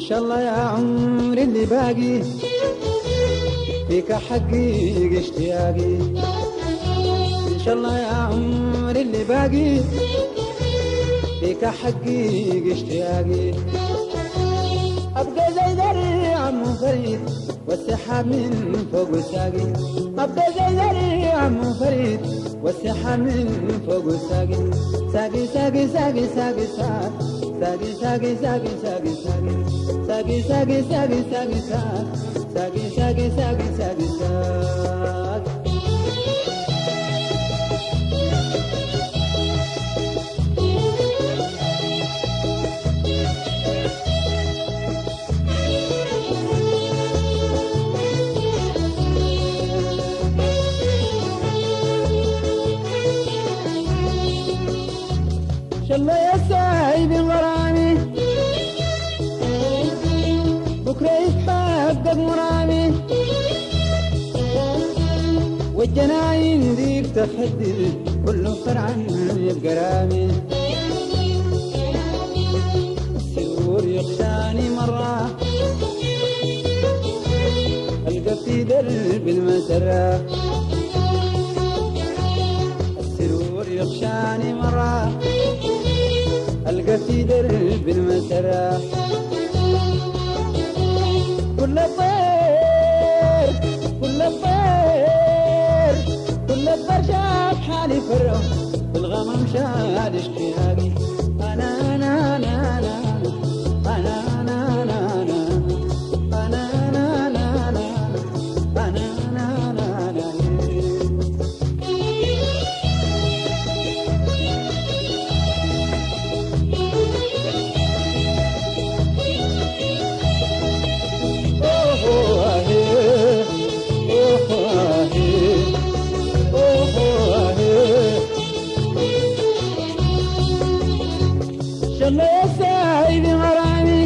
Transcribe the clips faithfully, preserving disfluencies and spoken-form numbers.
شاء الله يا عمري اللي باقي فيك حقيق اشتياقي. إن شاء الله يا عمري اللي باقي فيك حقيق اشتياقي. أبقى زي ذريع منفرد والسحاب من فوق ساقي. أبقى زي ذريع منفرد والسحاب من فوق ساقي. ساقي ساقي ساقي ساقي ساقي ساقي ساقي ساقي ساقي ساقي ساقي ساقي ساقي ساقي ساقي ساقي ساقي ساقي. إن شاء الله يا سايب غرامي بكرة يتحقق مرامي. والجناين ديك تخدر كله فرعا يبقى رامي. السرور يخشاني مرة ألقى في درب المسرة. السرور يخشاني مرة ألقى في درب المسرة. كل الطير كل الطير كل الطير شاف حالي فرو بالغمام شاد اشتياقي. أنا أنا أنا أنا أنا أنا أنا أنا أنا أنا أنا أنا أنا أنا إن شاء الله يا سايب غرامي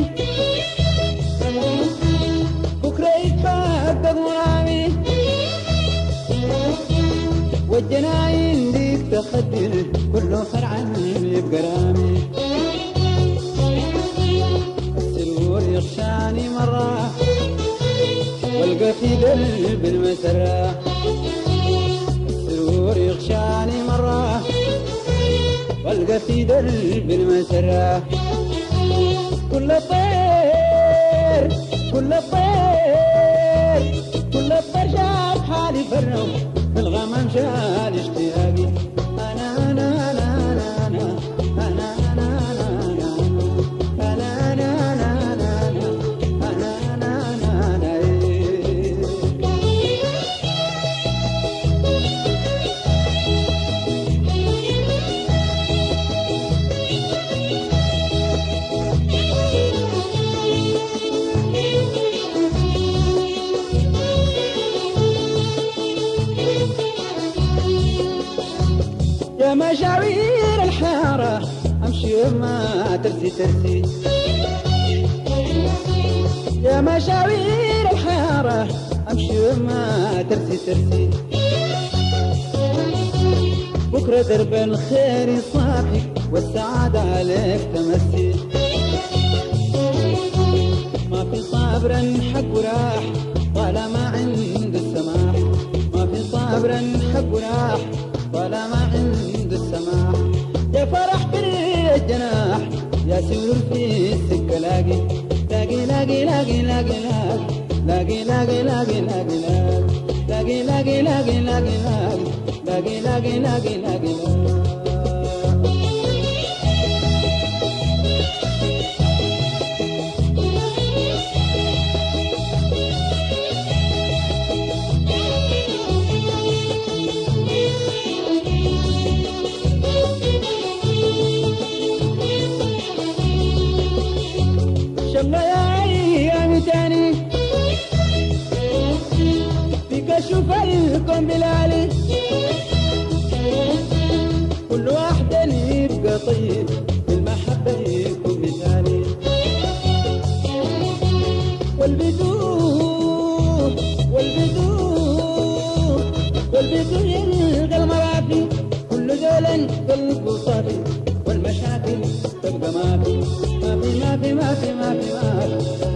بكرة يتحقق مرامي. والجناين ديك تخدر كله فرعا يبقى رامي. السرور يخشاني مرة والقى في قلب المسرة. السرور يخشاني مرة والقى في درب المسرة. كل الطير كل الطير كل الطير شاف حالي فرو في الغمام شال اشتياقي. أنا أنا أنا أنا أنا أنا أنا أنا أنا أنا أنا أنا يا مشاوير الحارة أمشي وما ترسي ترسي. يا مشاوير الحارة أمشي وما ترسي ترسي. بكرة درب الخير يصافي والسعادة عليك تمسي. ما في صبر حق وراح طالما عند السماح. ما في صبر حق وراح طالما عند السماح. يا فرح بالجناح يا سرور في السكة. لاقي لاقي لاقي لاقي لاقي لاقي لاقي لاقي لاقي لاقي لاقي لاقي لاقي لاقي لاقي لاقي لاقي لاقي. إن شاء الله يا أيام تاني فيك أشوف الكون بلالي. كل واحد يبقى طيب بالمحبة يكون مثالي. والبدو والبدو والبدو يلقى المرافي. كل ذولا قلبه صافي والمشاكل تبقى ما في ما في ما في ما في ما في ما في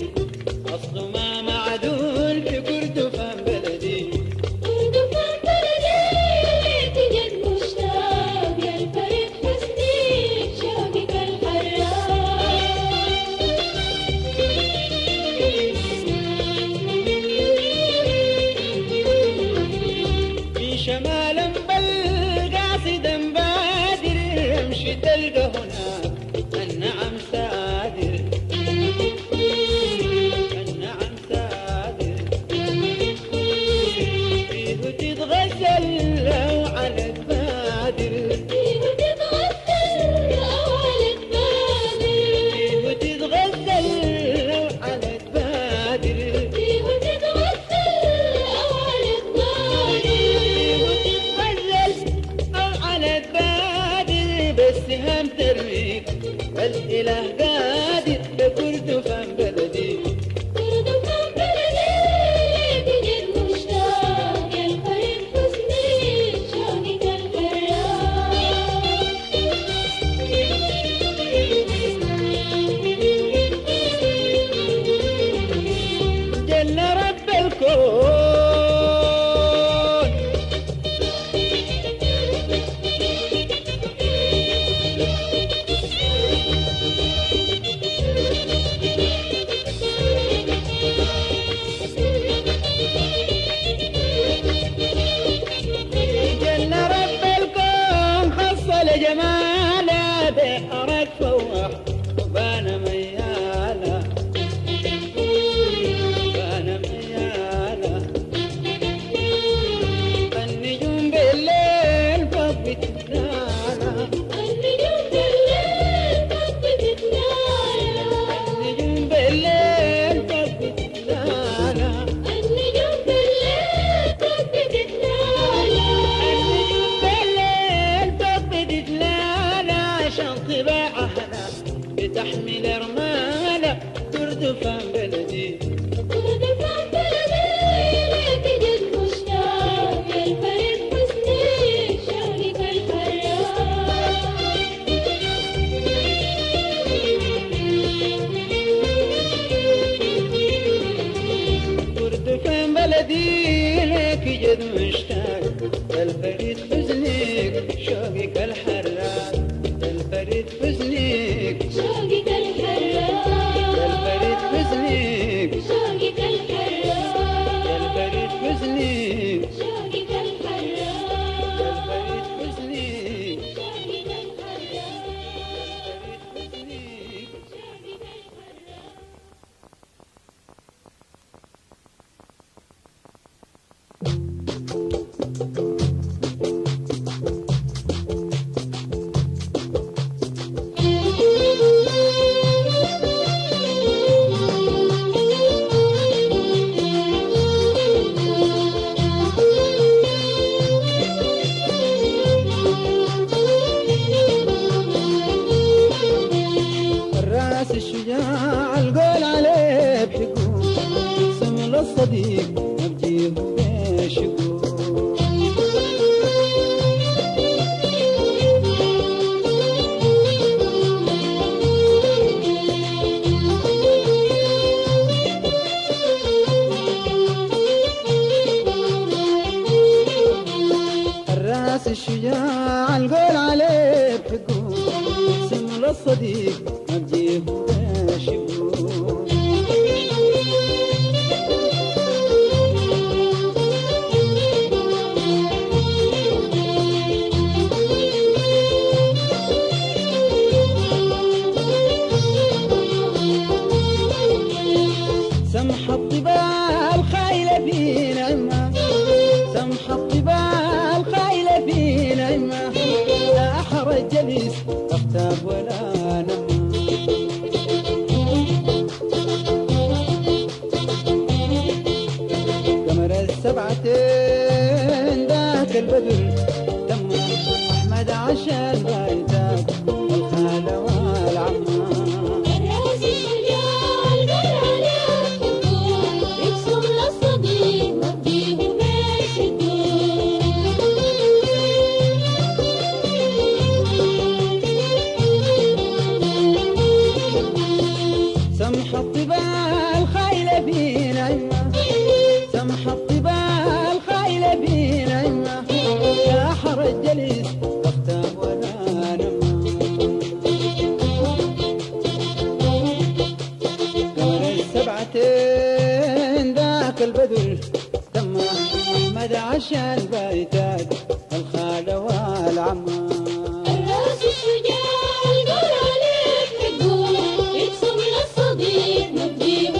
جنة رب الكون حصل جماله بحرك فوح وبان مياله بان مياله النجوم بالليل فوق بتتلاله النجوم بالليل فوق بتتلالا النجوم بالليل فوق بتتلاله النجوم بالليل فوق بتتلالا النجوم بالليل فوق بتتلاله عشان طباعها بتحمل رماله تردفان بلدي ودفع بلدي لك جد مشتاق الفرد حسني شغلك تردفان بلدي لك جد مشتاق الفريد حزنك شوقك الحراق الفريد حزنك شوقك الحراق الفريد حزنك شوقك الحراق الفريد حزنك شوقك الحراق الفريد حزنك شوقك الحراق الفريد حزنك الراس الشجاع القول عليه بحكوم سمل الصديق نبجيه بشكوم الراس الشجاع القول عليه بحكوم سمل الصديق نبجيه بشكوم سمح الطباع الخايلة في نعمة سمح الطباع الخايلة في نعمة لا أحرج جليس أفتاب ولا نمى قمر السبعتين ذاك البدر تم أحمد عشان بايتات الخالة والعمة الراس الشجاع القول عليه حكوم يقسم للصديق مبديه سمح الطباع الخايلة في نعمة سمح الطباع الخايلة في نعمة يا حرج جليس أختاب ولا نمى قمر السبعتين ذاك البدر تم أحمد عشان بايتات الخالة والعمة الراس الشجاع القول عليه حكوم يقسم للصديق مبديه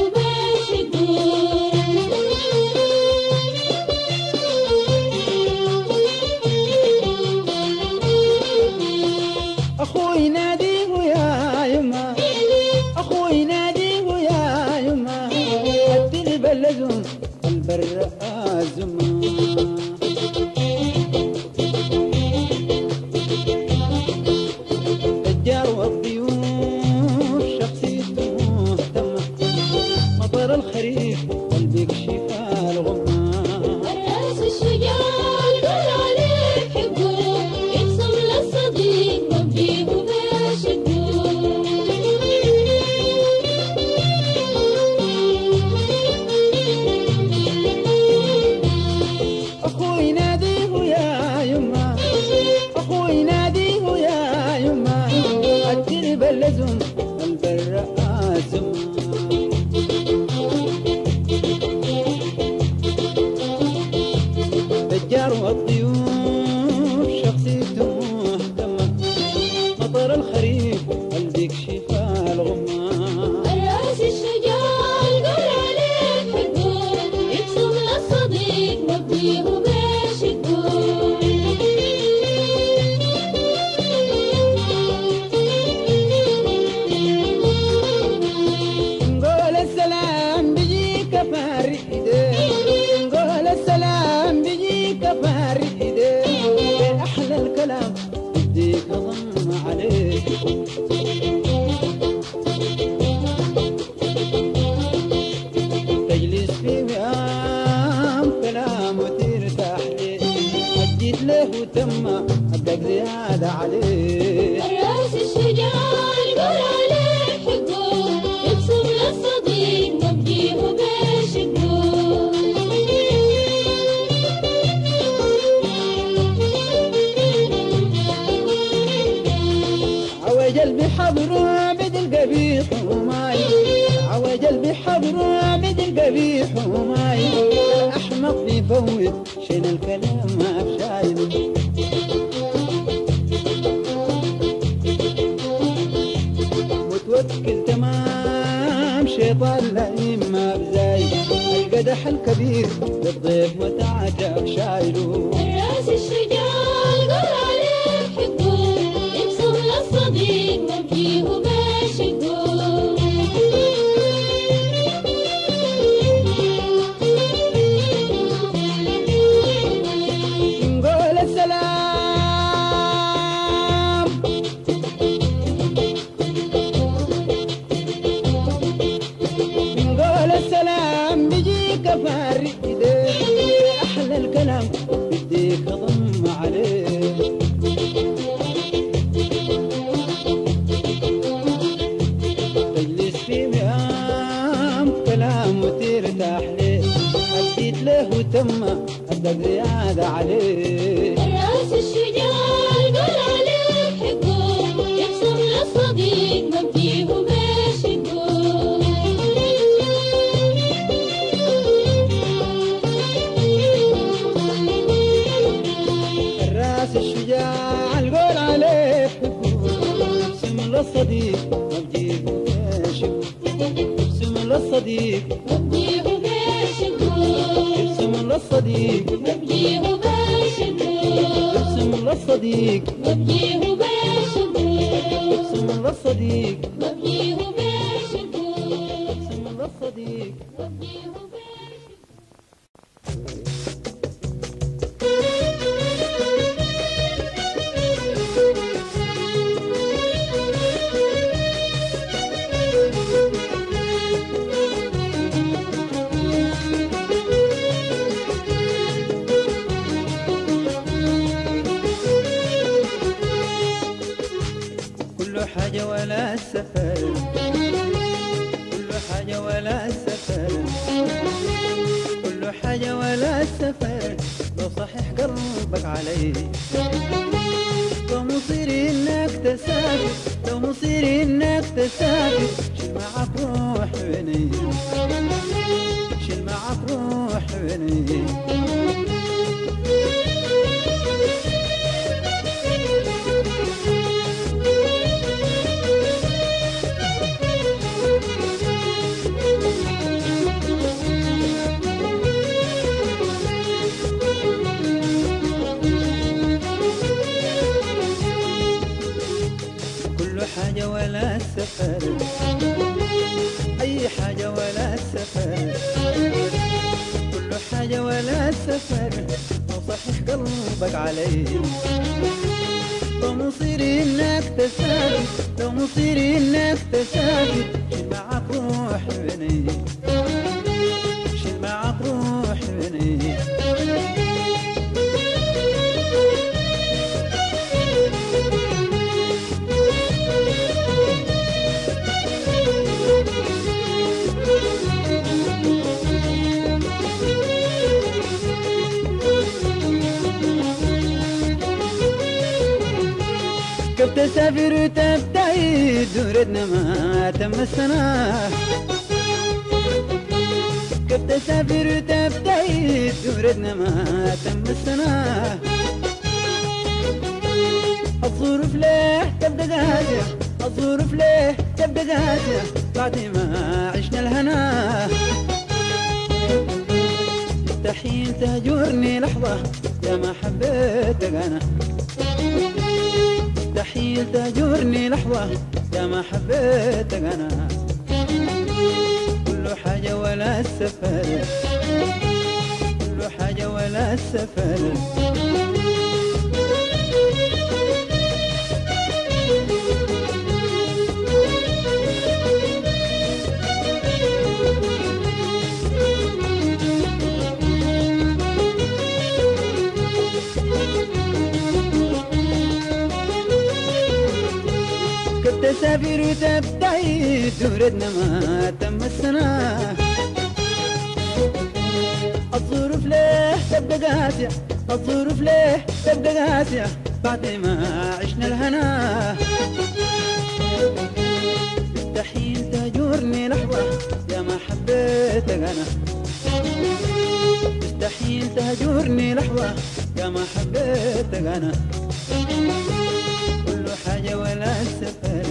أخوي ناديه يا يما أخوي ناديه يا يما قد البلد البر آزما الجار والضيوف شخصيته مهتمة مطر الخريف قلبك شفاء الغمة الراس الشجاع القول عليه حكوم يقسم للصديق مبديه بشكوم الأشجار والطيور شخصيته مهتمة، مطر الخريف قلبك شفا الغمام. الراس الشجاع القول عليك حقه، يقسم للصديق مبديه بشقه. نقول السلام بيجيك فريدة، نقول السلام بيجيك فريدة، أحلى الكلام بديك أضم عليك. تجلس في وئام كلام وترتاح ليه، أجيت له وتم أبدك زيادة عليه. الراس الشجاع القول عليك حقه، يقسم للصديق مبديه بشقه. عوجل بحضره بدل قبيح وماي، عوجل بحضره بدل قبيح وماي، أحمق بيفوت شين الكلام ما بشايله. متوكل تمام شيطان لئيم ما بزاي، القدح الكبير للضيف متعجب شايله. الراس الشجاع القول عليك حقه، يقسم للصديق مبديه بشقه. نقول السلام، نقول السلام بيجيك فريدة، أحلى الكلام بديك أضم عليه. تجلس في وئام كلام وترتاح ليه، أديت له وتم أبدك زيادة عليه. الراس الشجاع القول عليك حقه، يقسم للصديق مبديه بشقه. الراس الشجاع القول عليه حبه، ابسم للصديق مبديه بشقه. ابسم للصديق، مبديه بشقه. ابسم للصديق، مبديه بشقه. ابسم للصديق، مبديه بشقه. ابسم للصديق، مبديه بشقه. ابسم للصديق. مبديه بشقه. كل حاجة ولا السفر، كل حاجة ولا السفر، كل حاجة ولا السفر، لو صحيح قلبك علي، لو مصيري انك تسافر، لو مصيري انك تسافر، شيل معك روح بني، شيل معك روح بني. كل حاجة ولا السفر، أي حاجة ولا السفر، كل حاجة ولا السفر، لو صحيح قلبك علي، لو مصيري انك تسافر، لو مصيري انك تسافر، شيل معك روح بني، شيل معك روح بني. كيف تسافر وتبتعد وردنا ما تم السنة، كيف قد تسافر وتبتعد وردنا ما تم السنة. الظروف ليه تبدأ قاسية، الظروف ليه تبدأ قاسية بعد ما عشنا الهنا. مستحيل تهجرني لحظة يا ما حبيتك أنا، مستحيل تهجرني لحظة يا ما حبيتك أنا. كل حاجة ولا السفر، كل حاجة ولا السفر. تسافر وتبتعد وردنا ما تم السنة. الظروف ليه تبدأ قاسية، الظروف ليه تبدأ قاسية بعد ما عشنا الهنا. مستحيل تهجرني لحظة يا ما حبيتك أنا، مستحيل تهجرني لحظة يا ما حبيتك أنا. كل حاجة ولا السفر،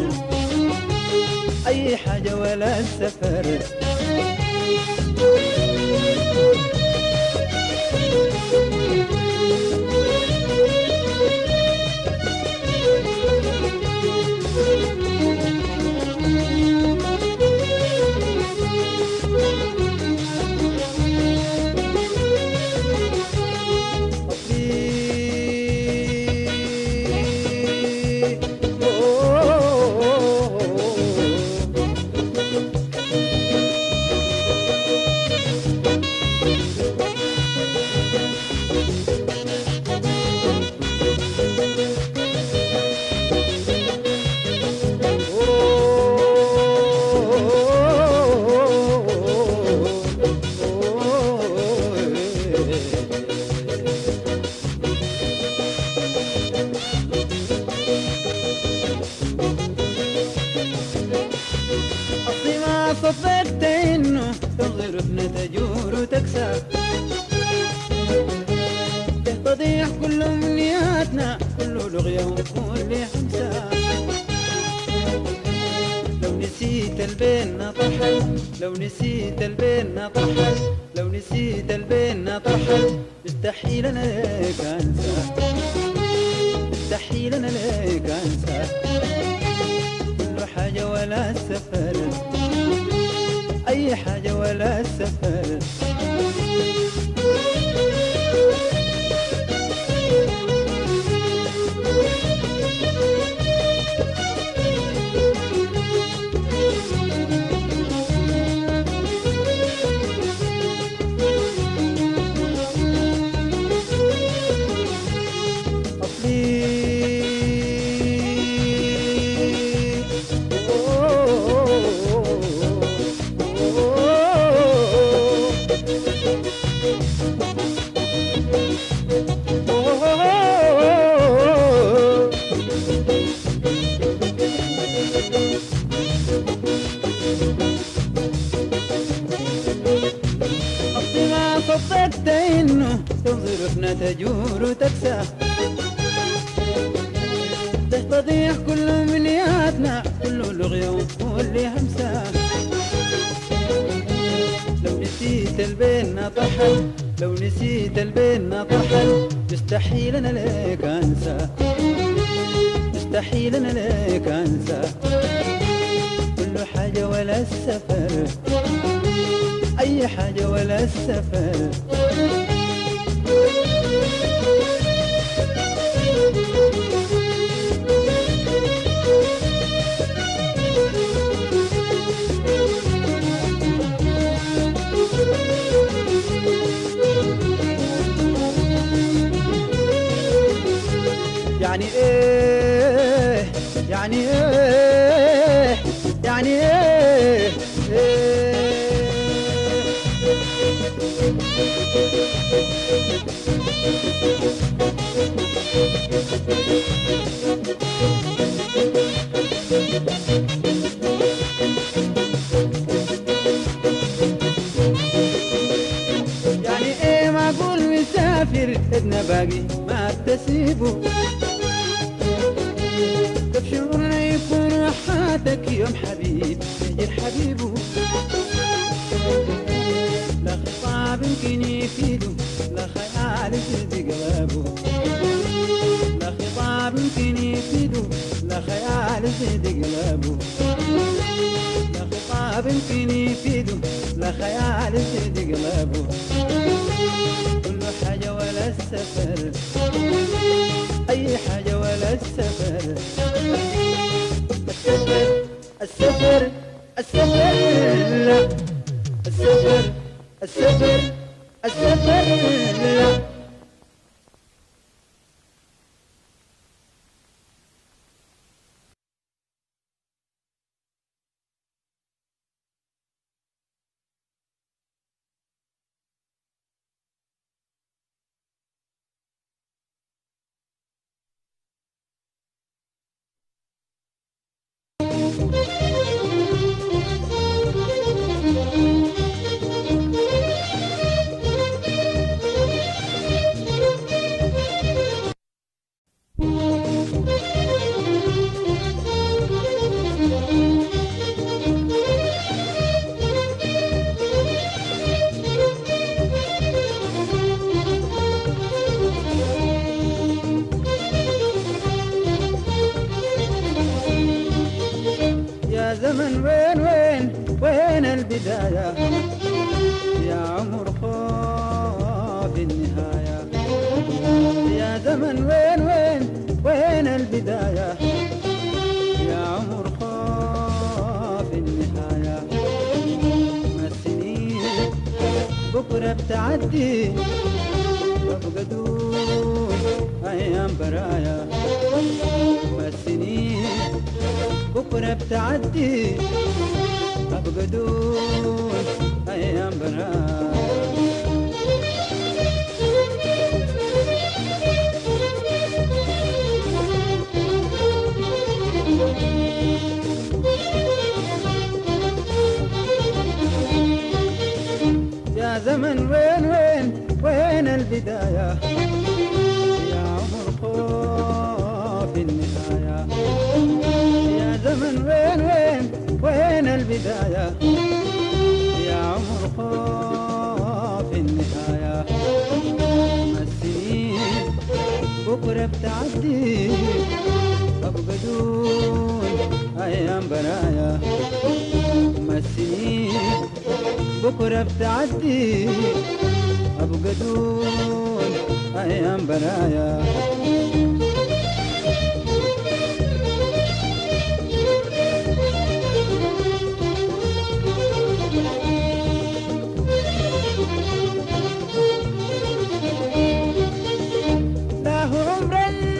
أي حاجة ولا السفر. صدقت انه تظرفنا تجور وتكسى، تضيع كل امنياتنا كل لغية وكل حمسة. لو نسيت البين طرحل، لو نسيت البين طرحل، لو نسيت البين طرحل. مستحيل انا ليك انسى، مستحيل انا ليك انسى. كل حاجة ولا السفر، أي حاجة ولا السفر. صدقت انه تظرفنا تجور وتكسى، تضيع كل امنياتنا كل لغية وكل همسة. لو نسيت البين طرحل، لو نسيت البين طرحل. مستحيل انا ليك انسى، مستحيل انا ليك انسى. كل حاجة ولا السفر، أي حاجة ولا السفر. يعني ايه، يعني ايه، يعني ايه, إيه مسافر ابن باقي ما تسيبه تبشرنا يكون حياتك يوم حبيب يجي حبيبه لا خطاب يمكن يفيده لا خيال يزيد قلبه لا خطاب يمكن يفيده لا خيال يزيد قلبه لا خطاب يمكن يفيده لا خيال يزيد قلبه كل حاجة ولا السفر أي حاجة ولا السفر السفر السفر السفر لا السفر السفر السفر لا زمن وين وين وين البداية يا عمر خوف النهاية يا زمن وين وين وين البداية يا عمر خوف النهاية ما السنين بكرة بتعدي وابقى دون أيام برايا ما السنين بكرة بتعدي أبقى دون أيام برايا يا زمن وين وين وين البداية يا عمر خوف النهاية يا زمن وين وين وين البداية يا عمر خوف النهاية ما السنين بكرة بتعدي أبقى دون أيام برايا ما السنين بكرة بتعدي أبقى دون أيام برايا لا هو عمر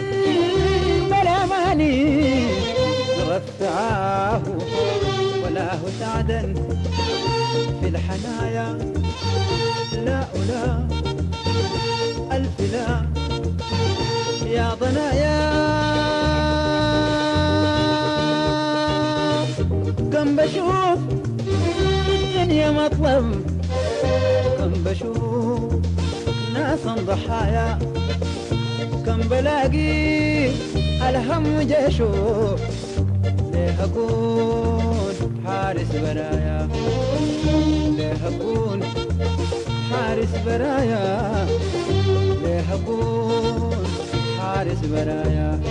الملاماني رفعاه ولا هو سعدا في الحنايا لا ولا ألف لا يا ضنايا كم بشوف دنيا مطلب كم بشوف ناسا ضحايا كم بلاقي الهم جيشوف ليه أكون حارس برايا ليه أكون حارس برايا ليه أكون حارس برايا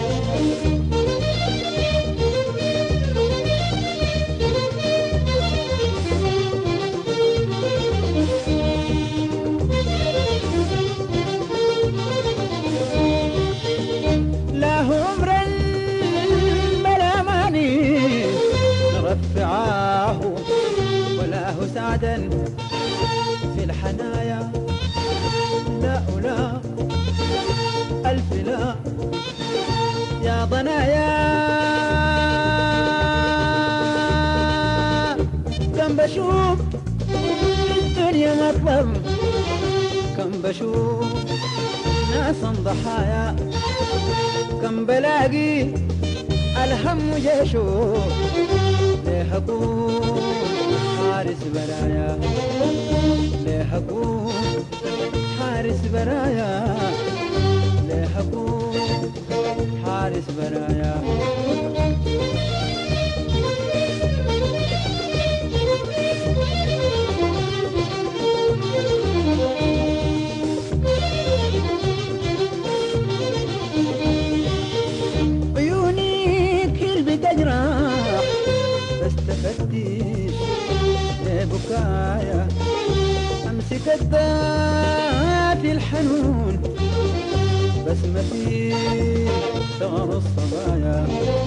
لا هو عمر الملاماني رفعاه ولا هو سعدا في الحنايا لا ولا ألف لا يا ضنايا كم بشوف الدنيا مطلب كم بشوف ناسا ضحايا كم بلاقي الهم جيشو ليه أكون حارس برايا ليه أكون حارس برايا الحنون بسمتي ثغر الصبايا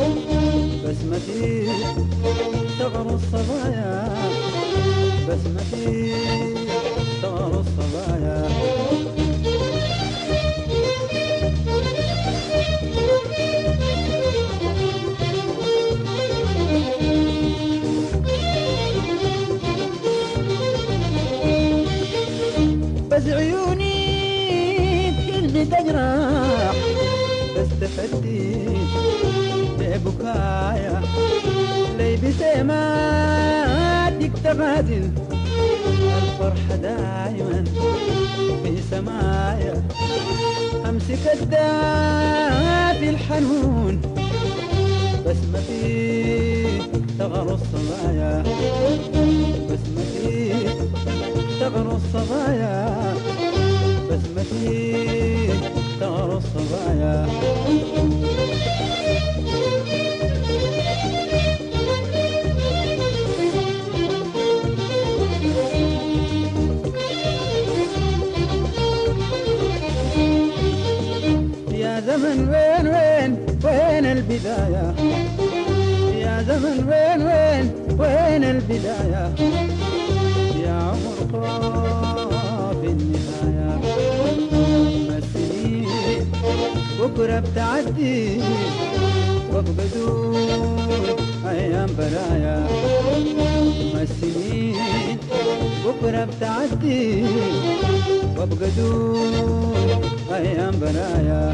بسمتي ثغر الصبايا بسمتي ثغر الصبايا بس عيوني تكلني تجرح بس تفتيش ببكايا لي بسماتك تغازل الفرحة دايما في سمايا امسك الدافي الحنون بس ما في ثغر الصبايا بس ما في ثغر الصبايا بس ما في ثغر الصبايا يا زمن وين وين وين البداية يا زمن وين وين وين البداية يا عمر طاف النهاية ما السنين بكرة بتعدي وبدون أيام برايا ما السنين بكرة بتعدي وبدون أيام برايا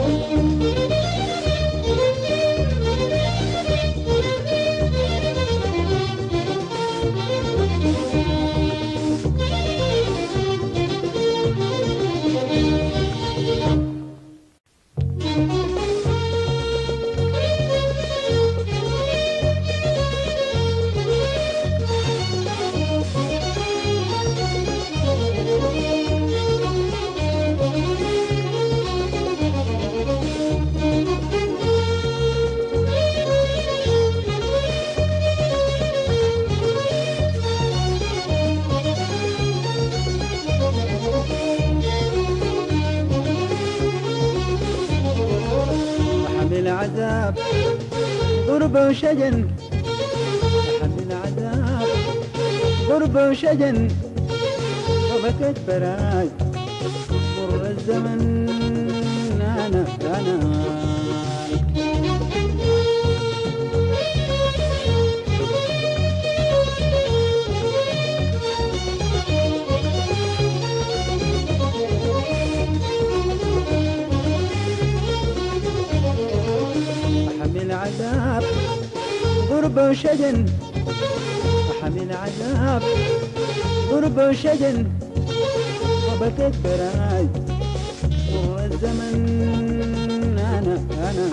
العذاب غربة وشجن حمل العذاب غربة وشجن وبكت براي مر الزمن أنا أنا عذاب غربة وشجن أحمل عذاب غربة وشجن وبكت براي مر الزمن أنا أنا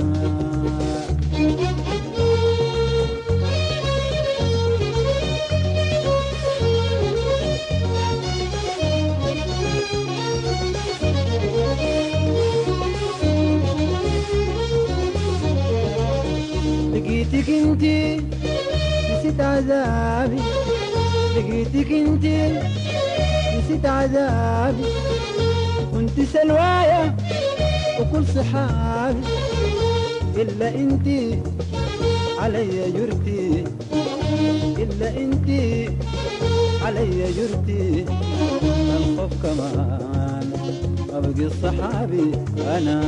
لقيتك انتي نسيت عذابي لقيتك انتي نسيت عذابي كنت سلوايا وكل صحابي إلا انتي عليا جرتي إلا انتي عليا جرتي الخوف كمان أبقي الصحابي أنا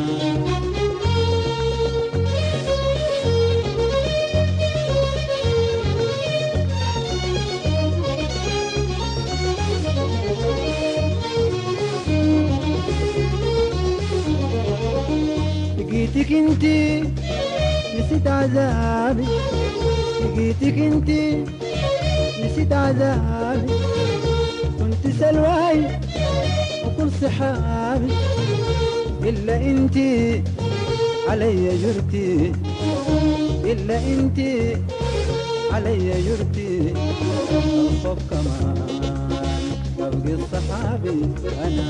لقيتك انتي نسيت عذابي لقيتك انتي نسيت عذابي كنت سلواي وكل صحابي إلا انتي عليا جرتي إلا انتي عليا جرتي الخوف كمان أبقي الصحابي أنا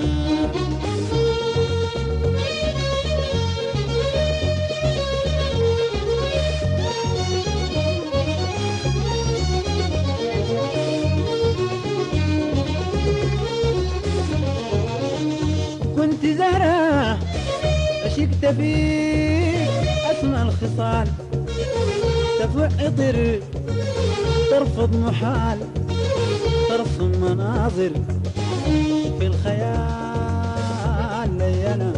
كنت زهرة أنا عشقت فيك أسمى الخصال، تفع عطر ترفض محال، ترسم مناظر في الخيال لي أنا.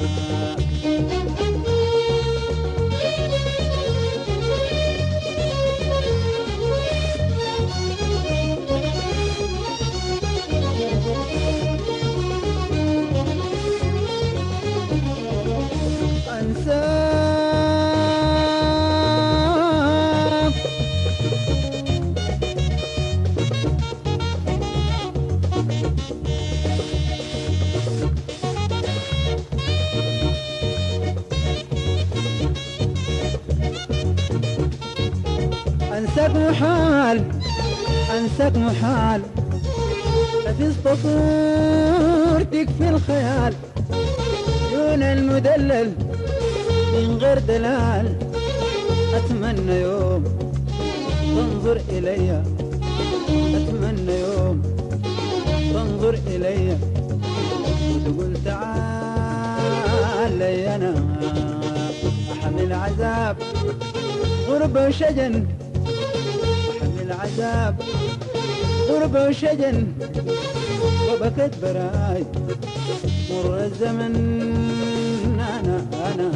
أنساك محال، أنساك محال، حفظت صورتك في الخيال، عيون المدلل من غير دلال، أتمنى يوم تنظر إلي، أتمنى يوم تنظر إلي وتقول تعال لي أنا، أحمل عذاب غربة وشجن، أحمل عذاب غربة وشجن، وبكت براي مر الزمن أنا أنا.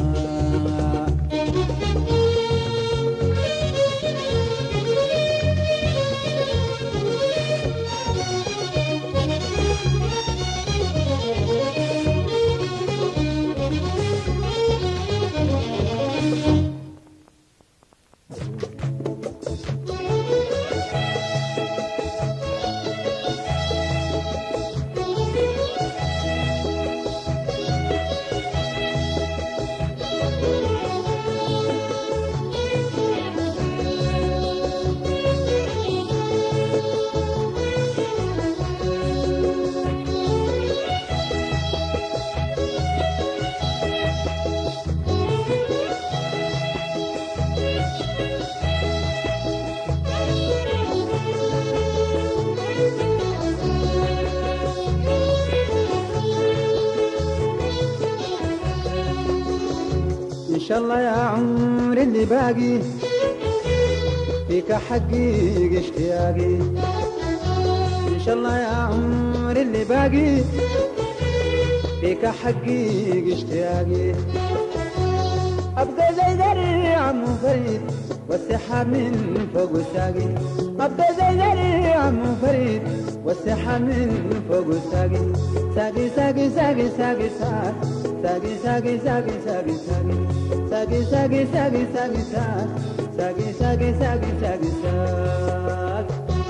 إن شاء الله يا عمر اللي باقي فيك حقيق اشتياقي، إن شاء الله يا عمر اللي باقي فيك حقيق اشتياقي، أبقى زي ذري عمو فريد والسحاب من فوق ساقي، أبقى زي ذري عمو فريد والسحاب من فوق ساقي، ساقي ساقي ساقي ساقي ساقي ساقي ساقي ساقي ساقي ساقي ساقي ساقي ساقي ساقي ساقي ساقي ساقي ساقي.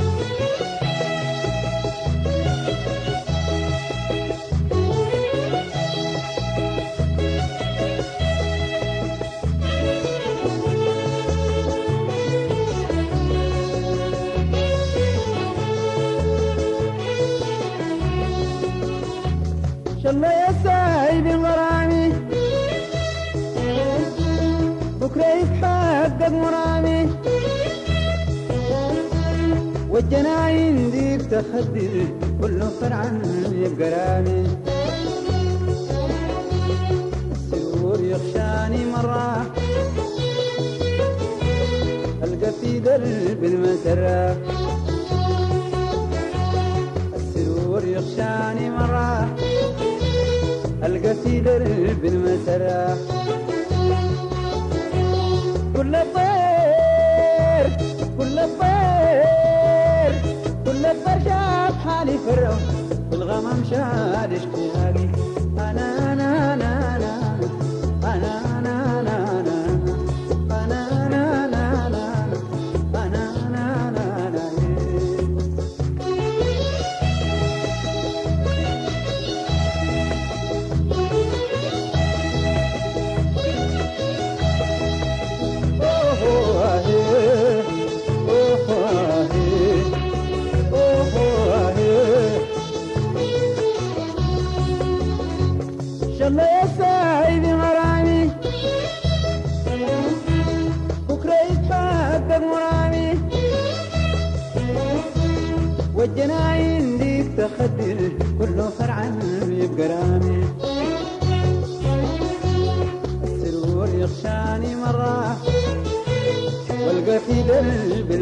إن شاء الله يا سايب غرامي بكرة يتحقق مرامي، والجناين ديك تخدر كله فرعا يبقى رامي، السرور يخشاني مرة ألقى في درب المسرة، السرور يخشاني مرة ألقى في درب المسرة، كل الطير كل الطير كل الطير شاف حالي فرق والغمام شاد اشتياقي، أنا أنا أنا أنا أنا أنا أنا أنا أنا أنا أنا أنا أنا أنا إن شاء الله يا سايب غرامي بكرة يتحقق مرامي، والجناين ديك تخدر كله فرعا يبقى رامي،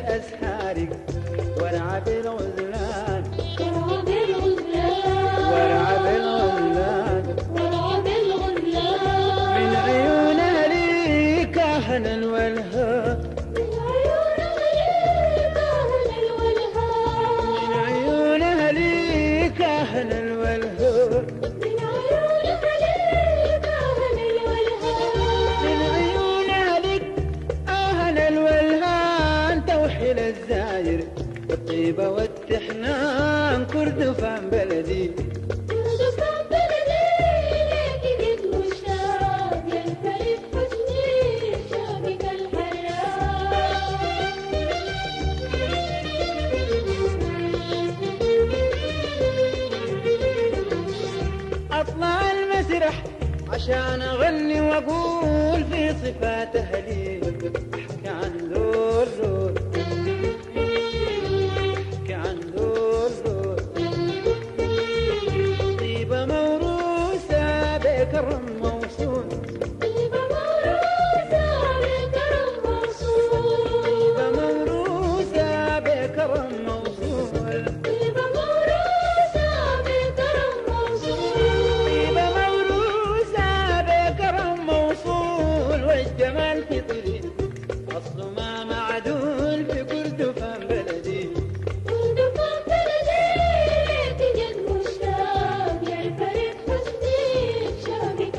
بأسحارك ورع بالغزلان ورع بالغزلان ورع بالغزلان ورع بالغزلان من عيونها لي كهنا والها من عيونها لي كهنا الولهان من عيونها لي كهنا والها من عيونها لي كهنا الولهان من عيونها لك أهنا الولهان توحيل الزاير الطيبة والتحنان كردفان بلدي كردفان بلدي ليك جد مشتاق يا الفريد حسني شوقك الحرام أطلع المسرح عشان أغني وأقول في صفات أهلي أحكي عن دور دور أحكي عن دور دور طيبة موروثة بكرم موصول طيبة موروثة بكرم موصول طيبة موروثة بكرم موصول طيبة موروثة بكرم موصول طيبة موروثة بكرم موصول والجمال في طريق أصله ما معدول في كردفان بلدي كردفان بلدي ليك جد مشتاق يا الفريد حسني شوقك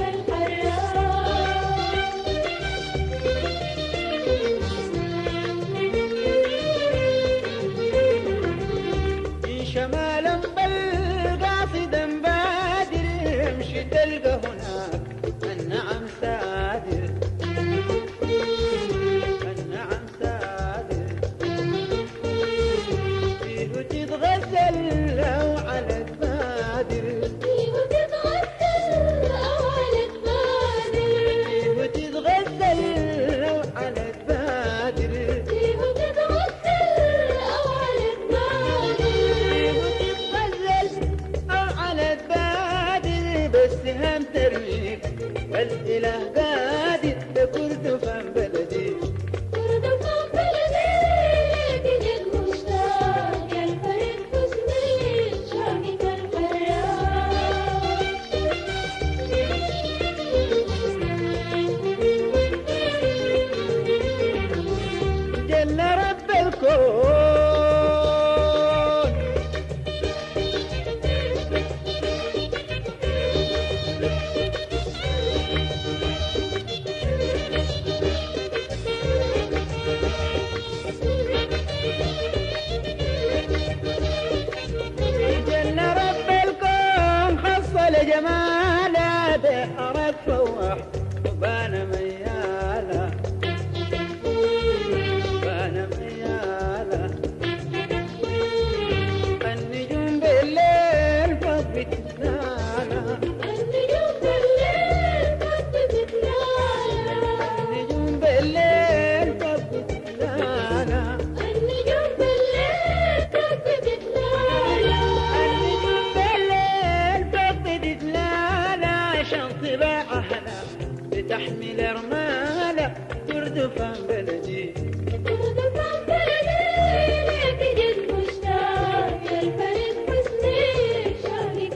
الحرام في شمالا بل قاصدا بادر امشي تلقى هناك النعم سادر النعم سادر فيه تتغزل أو على البادر فيه تتغزل أو على البادر فيه تتغزل أو على البادر فيه تتغزل أو على البادر فيه تتغزل أو على البادر بس هم ترميك والإله قادر بكردفان بلدي كردفان بلدي ليك جد مشتاق يا الفريد حسني شوقك الحرام جل رب الكون جل رب الكون خصل جماله بحرك فوح وبان مياله بان مياله النجوم بالليل فوق بتتناله النجوم بالليل قد بتتلالا النجوم بالليل فوق بتتناله النجوم بالليل قد بتتلالا النجوم بالليل فوق بتتناله عشان طباع أهلها بتحمل رماله كردفان بلدي كردفان بلدي ليك جد مشتاق يا الفريد حسني شوقك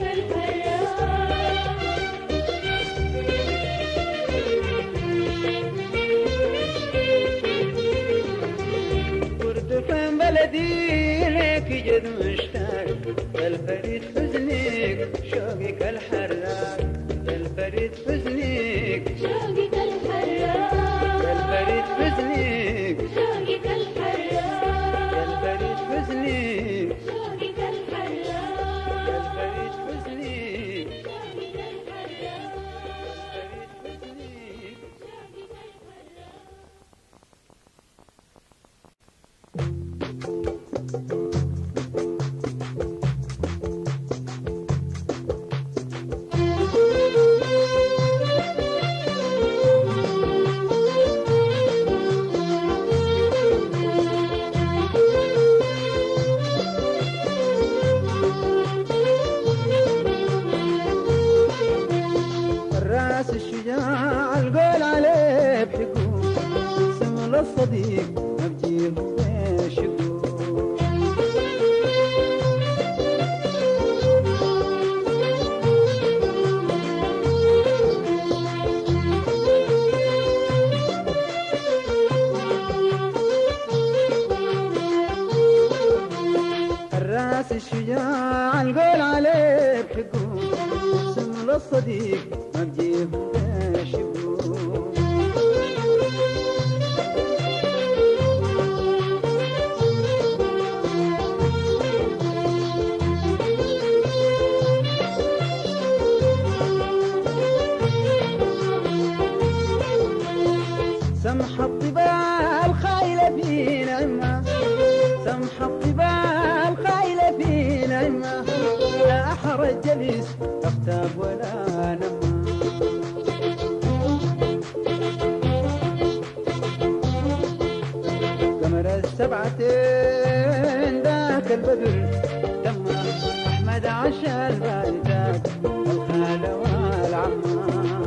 الحرام كردفان بلدي ليك جد مشتاق الفريد حزنك شوقك الحراق الفريد حزنك شوقك الحرام الفريد حزنك شوقك الحرام الفريد حزنك شوقك الحرام الفريد حزنك شوقك الحرام الفريد حزنك شوقك الحرام الراس الشجاع القول عليه بحكوم سمو للصديق نبجيه وين شقو الراس الشجاع القول عليك حقو اقسم للصديق ما بجيه شقو سمح الطباع الخايلة في نعمة سمح الطباع الخايلة في نعمة لا أحرج جليس أفتاب ولا نما قمر السبعتين ذاك البدر دمه أحمد عشا البايتات الخالة والعمة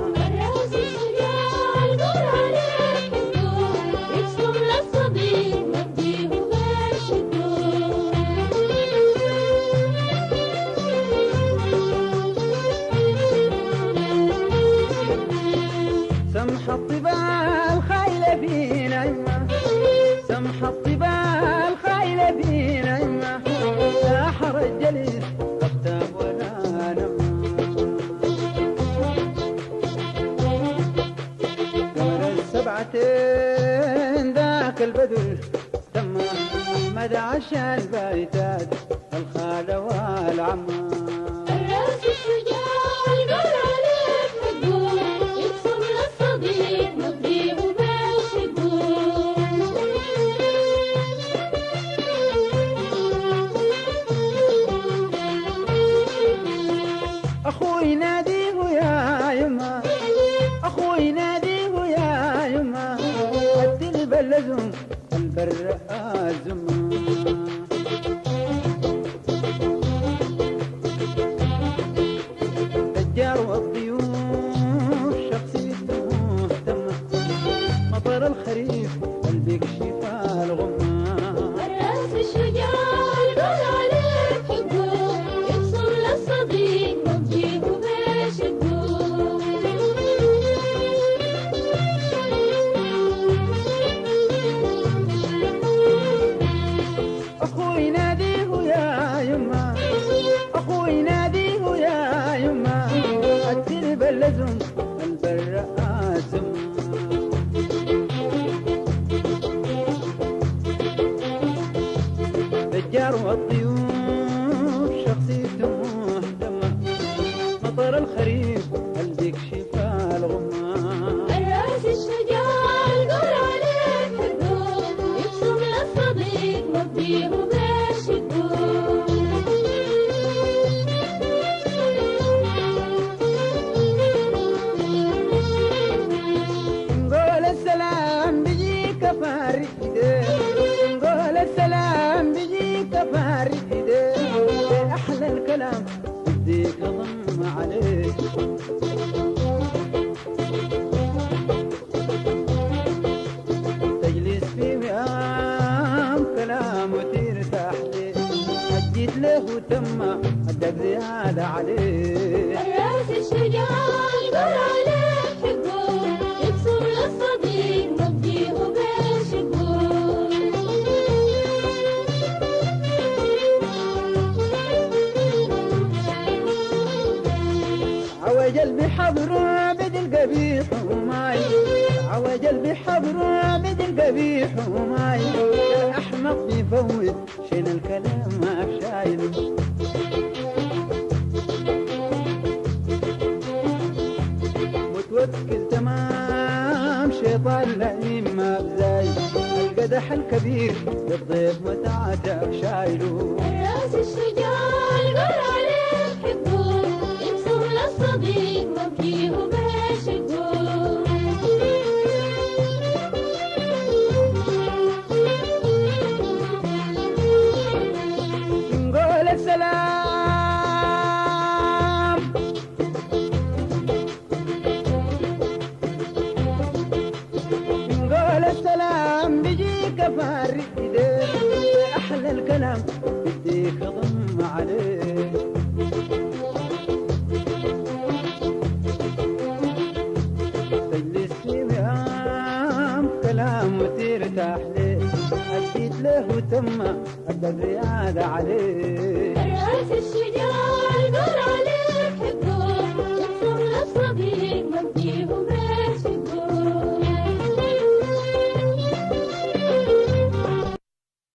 سمح الطباع الخايلة في نعمة سمح الطباع الخايلة في نعمة لا حرج جليس أفتاب ولا نما قمر السبعتين ذاك البدر تم أحمد عشا البايتات الخالة والعمة الراس الشجاع القول عليك حقه يقسم للصديق مضيه باشقه أخوي ناديه يا يما أخوي ناديه يا يما قد البلزم البر آزم التجار والضيوف شخصيته مهتمة مطر الخريف قلبك شفا الغمة الراس الشجاع القول عليك حقه يقسم للصديق مضيه باشقه أخوي ناديه يا يما أخوي ناديه يا يما الترب اللزم البر آزم التجار والضيوف شخصيته مهتمة مطر الخريف قلبك شفا الغمة الراس الشجاع القول عليك حقه يقسم للصديق مضيه باشقه نقول السلام بيجيك فارق ايديه نقول السلام بيجيك فارق ايديه احلى الكلام بديك اضم عليه تجلس في وئام كلام وترتاح ليه حجيت له وتم حدك زيادة عليه الراس الشجاع القول عليك حقه يقسم للصديق مضيه باشقه عوجل بحضره بدل قبيح وماي عوجل بحضره بدل قبيح وماي الأحمق بيفوت شين الكلام ما شايله متوكل تمام شيطان لئيم ما بزاي القدح الكبير بالضيف متعتك شايله الراس الشجاع القول عليك حقه يقسم للصديق مضيه باشقه نقول السلام نقول السلام بيجيك فارق ايديه فيك ضم عليه. تجلس في مهام كلام وترتاح ليه، أديت له وتم أدى الريادة عليه.